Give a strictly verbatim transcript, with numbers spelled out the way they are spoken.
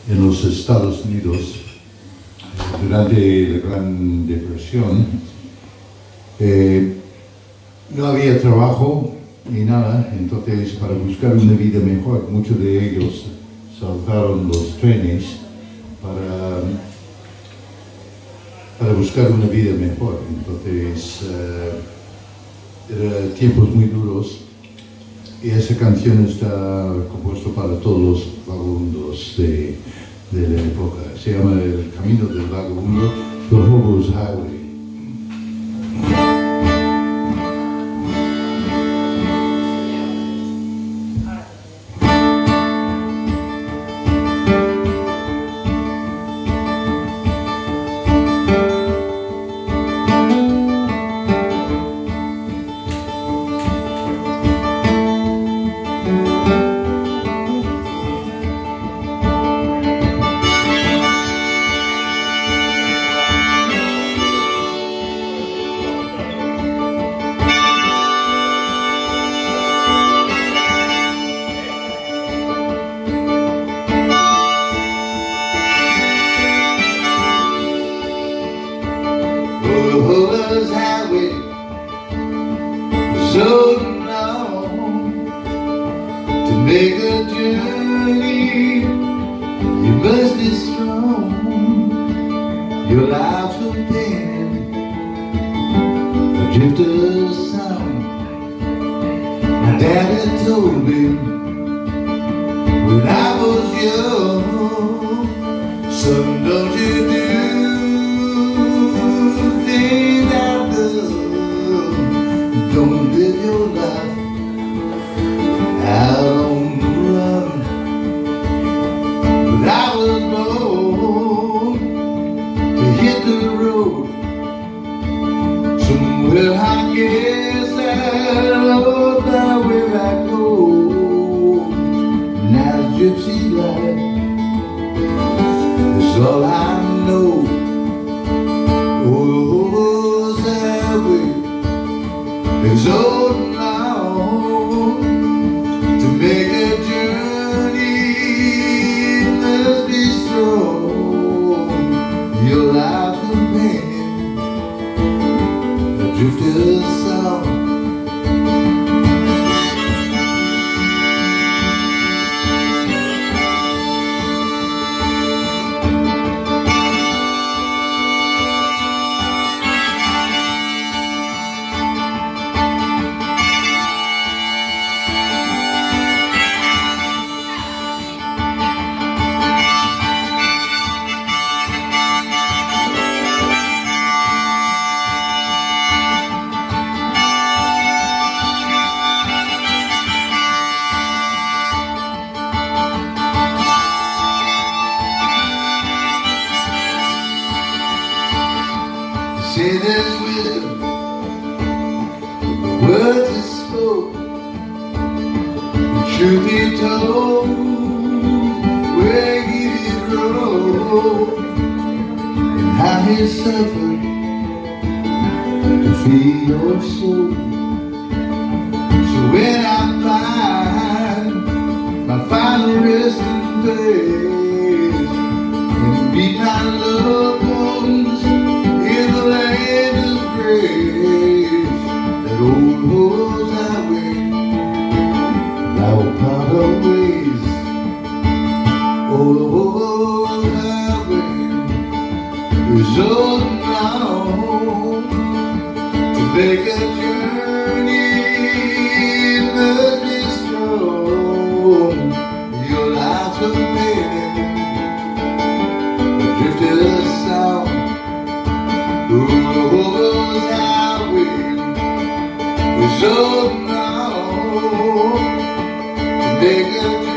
en los Estados Unidos durante la Gran Depresión. Eh, no había trabajo ni nada, entonces para buscar una vida mejor, muchos de ellos saltaron los trenes para, para buscar una vida mejor. Entonces, eh, eran tiempos muy duros y esa canción está compuesta para todos los vagabundos de, de la época. Se llama El Camino del Vagabundo, The Hobo's Highway. So long to make a journey, you must be strong. Your life's a pen, a drifter's sound. My daddy told me when I was young, son, don't you do things I love. Don't live your life out on the run. But I was born to hit the road. Somewhere I guess I know now where I go. Now gypsy life is all I know. Oh, that way. It's so long to make a journey, must be strong. Your life's companion, a drifter's song. Say there's wisdom, the words are spoken, the truth be told, where he did roll, and how he suffered to feed your soul. So when I find my final resting place, and be my loved ones in the land of grace, that old Hobo's Highway, I will part our ways. Oh, the Hobo's Highway is old now to make a journey, must be strong. Your life's a man, a drifter's sound. Oh, the Hobo's Highway is old now to make a